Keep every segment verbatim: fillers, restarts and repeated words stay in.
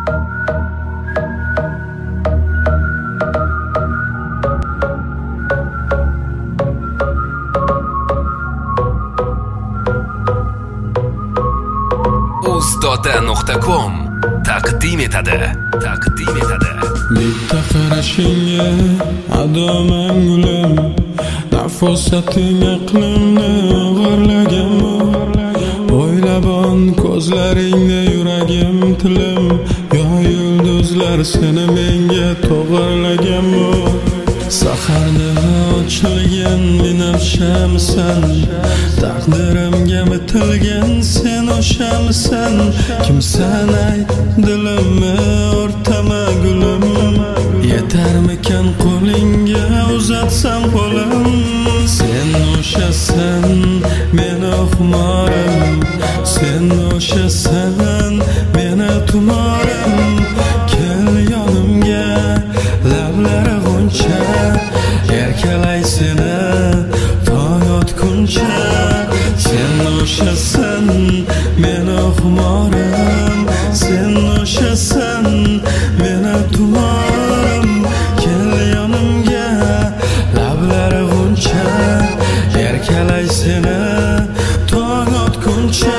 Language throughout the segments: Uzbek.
ustoda nuqta com taqdim etadi. Taqdim etadi. Bitta qarashingga adoman gulim, nafosating aqlimni o'g'irlagan. O'ylabon ko'zlaringda yuragim tilim, yo yulduzlar seni menga to'g'irlagan. Saharda ochilgan binafshamsan, taqdirimga bitilgan sen o'shamsan. Kimsan ayt dilimni o'rtama gulim, yetarmikan qo'lingga uzatsam qo'lim. Sen o'shasan meni xumorim, sen o'shasan meni tumorim. Kel yonimga lablari g'uncha, erkalay seni tong otguncha. Sen o'shasan meni xumorim, sen o'shasan meni tumorim. Kel yonimga lablari g'uncha, erkalay seni tong otguncha.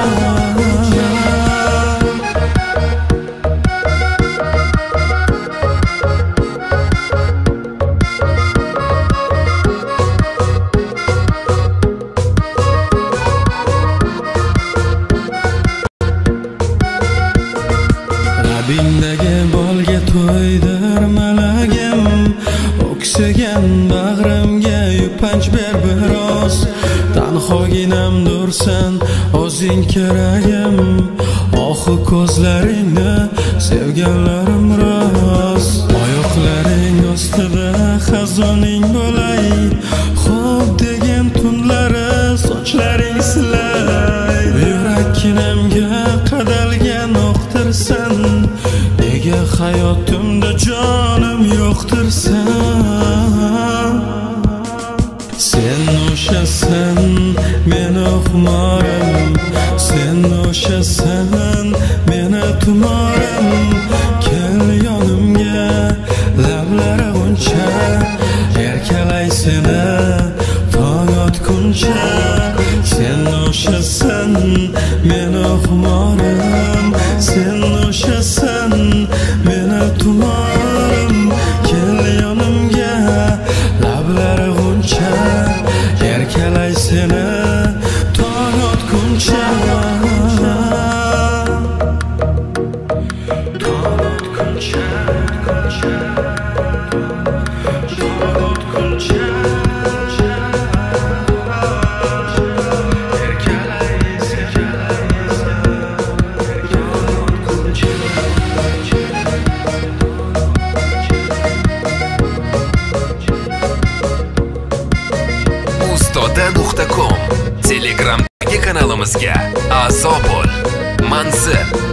Labingdagi bolga to'ydir malagim, o'ksigan bag'rimga yupanch ber biroz. Tanhoginam dursan o'zing keragim, oxi ko'zlaringni sevganlarim rost. Oyoqlaring ostida xazoning bo'lay, xo'p degan tunlari sochlaring silay. Yurakkinamga qadalgan o'qtirsan, nega hayotimda jonim yo'qtirsan. Sen o'shasan meni xumorim, sen o'shasan meni tumorim. Kel yonimga lablari g'uncha, erkalay seni tong otguncha. Sen o'shasan meni xumorim, sen o'shasan meni tumorim. Kel yonimga lablari g'uncha, erkalay seni tong otguncha. Tong otguncha, tong otguncha. ustoda nuqta com Telegramdagi kanalimizga a'zo bo'l. Mansur